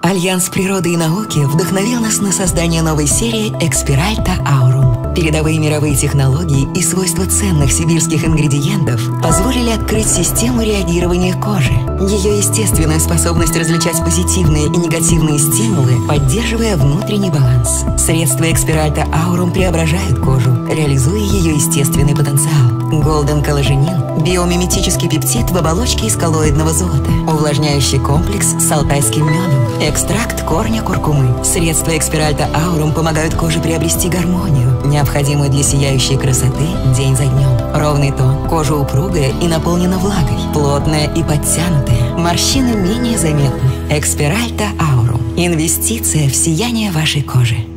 Альянс природы и науки вдохновил нас на создание новой серии Экспиральта Аурум. Передовые мировые технологии и свойства ценных сибирских ингредиентов позволили открыть систему реагирования кожи. Ее естественную способность различать позитивные и негативные стимулы, поддерживая внутренний баланс. Средства Экспиральта Аурум преображают кожу, реализуя ее естественный потенциал. Голден коллагенин – биомиметический пептид в оболочке из коллоидного золота. Увлажняющий комплекс с алтайским медом. Экстракт корня куркумы. Средства Экспиральта Аурум помогают коже приобрести гармонию, необходимую для сияющей красоты день за днем. Ровный тон, кожа упругая и наполнена влагой, плотная и подтянутая. Морщины менее заметны. Экспиральта Аурум. Инвестиция в сияние вашей кожи.